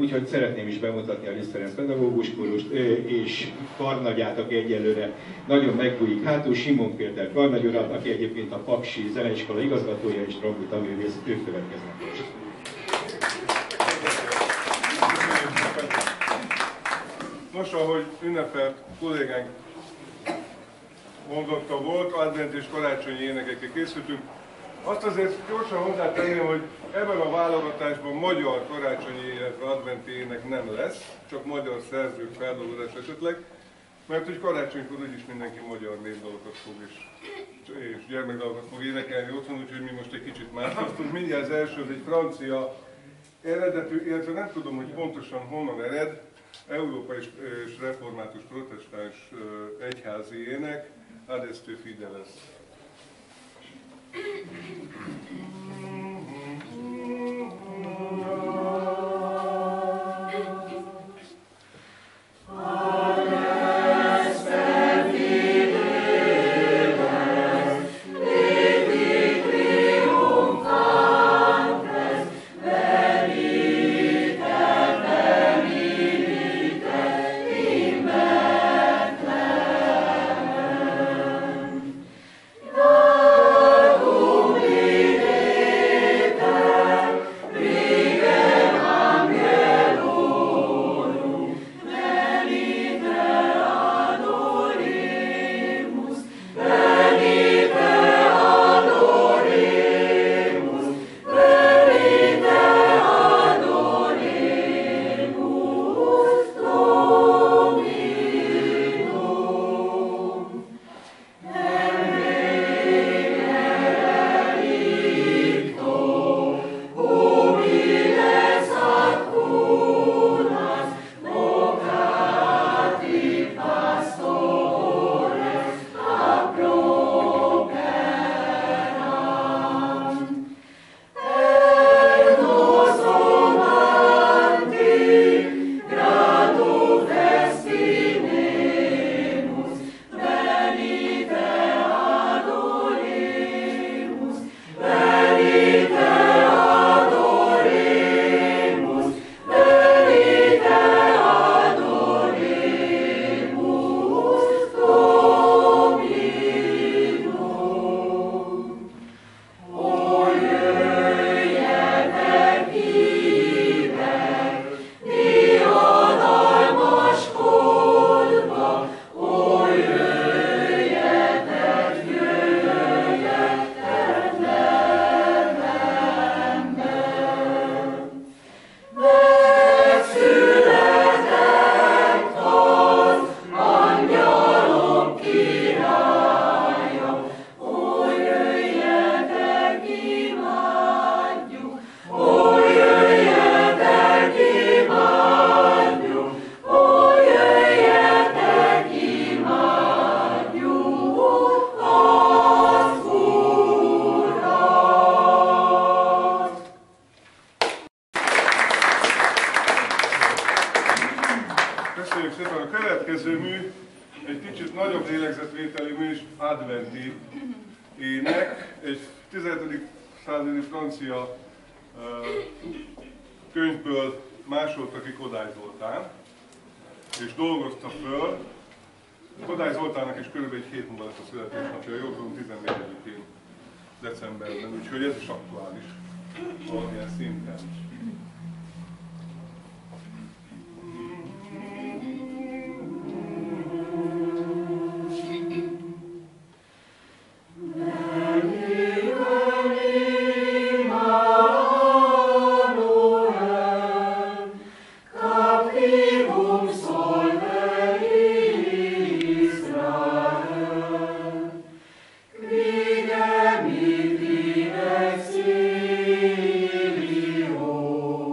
úgyhogy szeretném is bemutatni a Liszt Ferenc pedagógus kórust, és karnagyát, aki egyelőre nagyon megbújik hátul, Simon Péter karnagy urat, aki egyébként a Paksi Zeneiskola igazgatója és Dragú tanművész, ők következnek most. Most, ahogy ünnepelt kollégánk mondotta, volt, advent és karácsonyi énekekkel készültünk. Azt azért gyorsan hozzátenném, hogy ebben a válogatásban magyar karácsonyi, illetve adventi ének nem lesz, csak magyar szerzők feldolgozás esetleg, mert hogy karácsonykor úgyis mindenki magyar népdalokat fog és gyermekdalokat fog énekelni otthon, úgyhogy mi most egy kicsit más hoztunk. Mindjárt az első, az egy francia eredetű, illetve nem tudom, hogy pontosan honnan ered, európai és református protestáns egyházi ének, Adeste Fideles. Könyvből másolta ki Kodály Zoltán, és dolgozta föl. Kodály Zoltánnak is körülbelül egy hét múlva lesz a születésnapja, jól tudom, 14-én decemberben, úgyhogy ez is aktuális valamilyen szinten. Exilio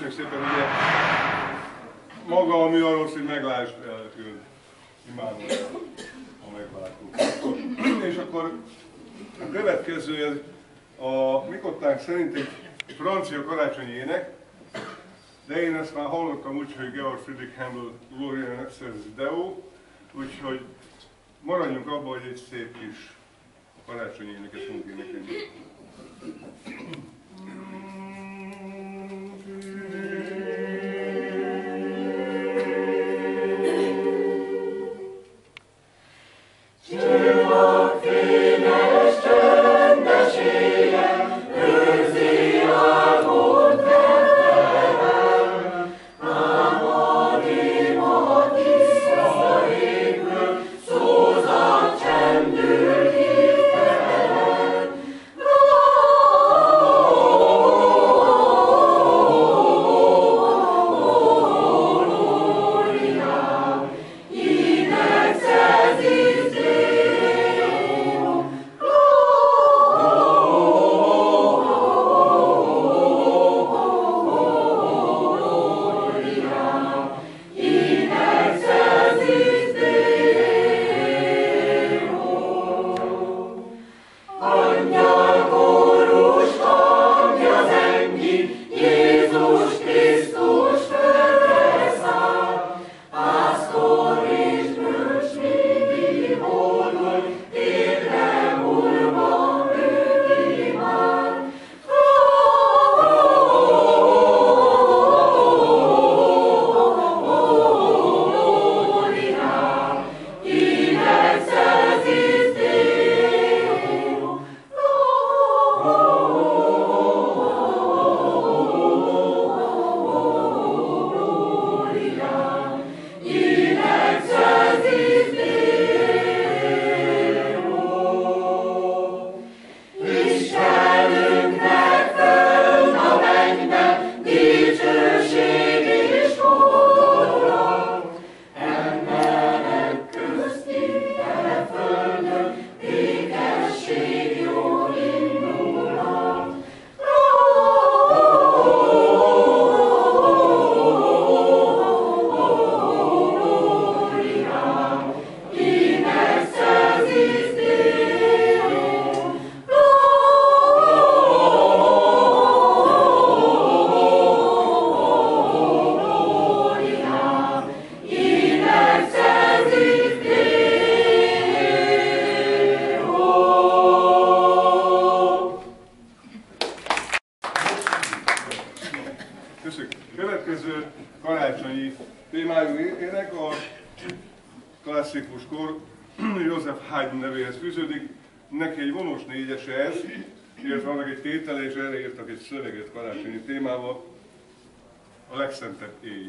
Köszönjük szépen, ugye maga a műalósz, hogy meglásd eltűnt. Imádom, ha megváltunk. És akkor a következő, a mi kottánk szerint egy francia karácsonyi ének, de én ezt már hallottam úgy, hogy Georg Friedrich Händel Gloria in Excelsis Deo, úgyhogy maradjunk abban, hogy egy szép kis karácsonyi éneket fogunk énekelni. Következő karácsonyi témájú ének a klasszikus kor Joseph Haydn nevéhez fűződik. Neki egy vonós négyese ez, illetve annak egy tétele, és erre írtak egy szöveget karácsonyi témával, a legszentebb éj.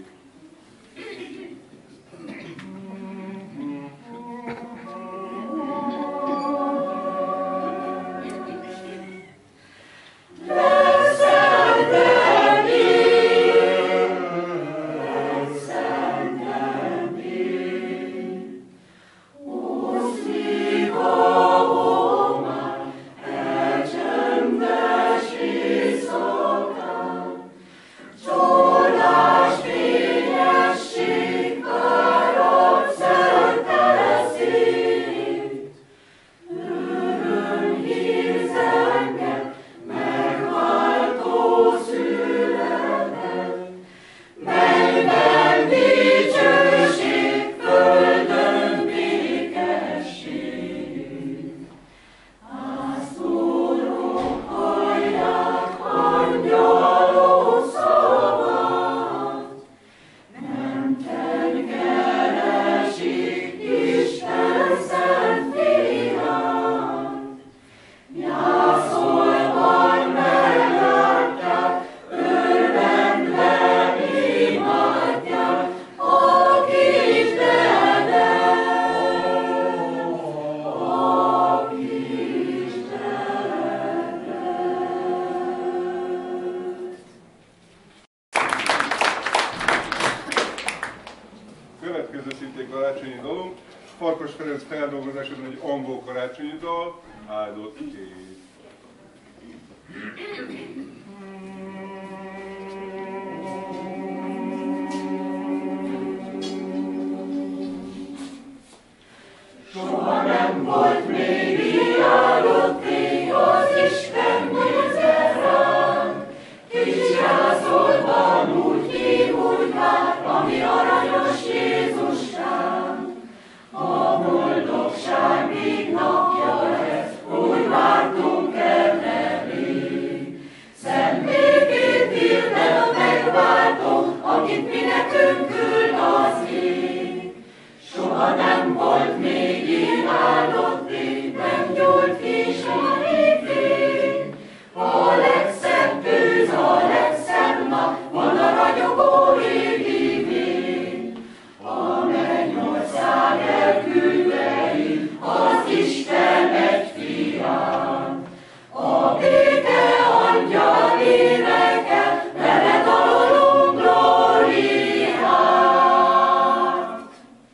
Következő szintén karácsonyi dalunk, Farkas Ferenc feldolgozásában egy angol karácsonyi dal, Áldott éj. életünk küld az ég. Soha nem volt még ilyen áldott ég, nem gyújt ki soha évig. A legszebb tűz, a legszebb nap, van a ragyogó régi vég. A mennyország elküldte itt az Isten egy fiát. A béke angyal énekel, vele dalolunk glóriát.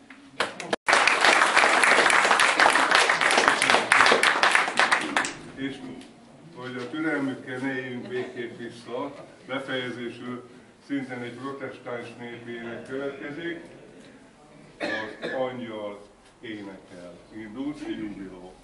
És hogy a türelmükkel ne éljünk békét vissza, befejezésül szintén egy protestáns népének következik, az angyal énekel. Indulsz, jubiló.